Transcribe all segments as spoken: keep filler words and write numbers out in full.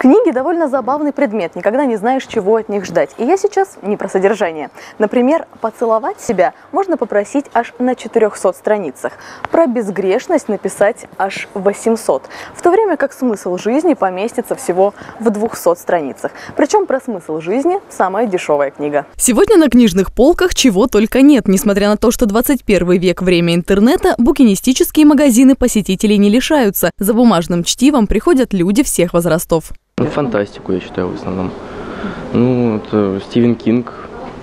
Книги довольно забавный предмет, никогда не знаешь, чего от них ждать. И я сейчас не про содержание. Например, поцеловать себя можно попросить аж на четырехстах страницах. Про безгрешность написать аж восемьсот. В то время как смысл жизни поместится всего в двухстах страницах. Причем про смысл жизни самая дешевая книга. Сегодня на книжных полках чего только нет. Несмотря на то, что двадцать первый век – время интернета, букинистические магазины посетителей не лишаются. За бумажным чтивом приходят люди всех возрастов. Фантастику, я считаю, в основном. Ну, это Стивен Кинг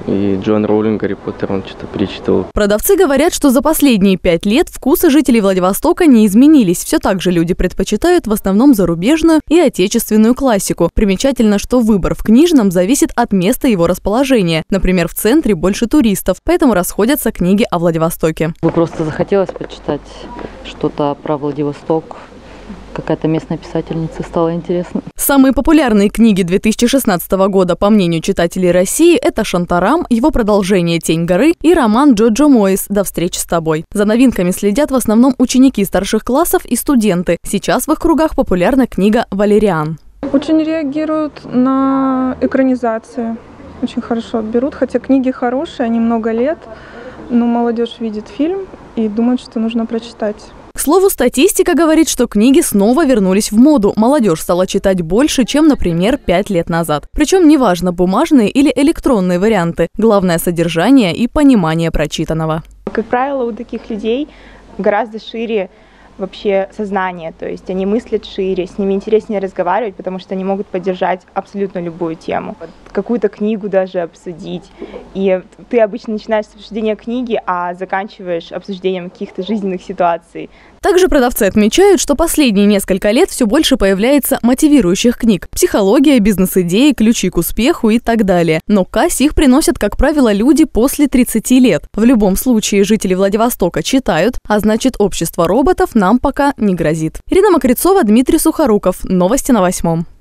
и Джоан Роулинг, Гарри Поттер, он что-то перечитывал. Продавцы говорят, что за последние пять лет вкусы жителей Владивостока не изменились. Все так же люди предпочитают в основном зарубежную и отечественную классику. Примечательно, что выбор в книжном зависит от места его расположения. Например, в центре больше туристов, поэтому расходятся книги о Владивостоке. Просто захотелось почитать что-то про Владивосток. Какая-то местная писательница, стало интересно. Самые популярные книги две тысячи шестнадцатого года, по мнению читателей России, это «Шантарам», его продолжение «Тень горы» и роман Джоджо Моис «До встречи с тобой». За новинками следят в основном ученики старших классов и студенты. Сейчас в их кругах популярна книга «Валериан». Очень реагируют на экранизации. Очень хорошо берут, хотя книги хорошие, они много лет, но молодежь видит фильм и думает, что нужно прочитать. К слову, статистика говорит, что книги снова вернулись в моду. Молодежь стала читать больше, чем, например, пять лет назад. Причем неважно, бумажные или электронные варианты. Главное – содержание и понимание прочитанного. Как правило, у таких людей гораздо шире вообще сознание, то есть они мыслят шире, с ними интереснее разговаривать, потому что они могут поддержать абсолютно любую тему, какую-то книгу даже обсудить. И ты обычно начинаешь с обсуждения книги, а заканчиваешь обсуждением каких-то жизненных ситуаций. Также продавцы отмечают, что последние несколько лет все больше появляется мотивирующих книг. Психология, бизнес-идеи, ключи к успеху и так далее. Но к кассе их приносят, как правило, люди после тридцати лет. В любом случае, жители Владивостока читают, а значит, общество роботов нам пока не грозит. Ирина Мокрицова, Дмитрий Сухоруков. Новости на восьмом.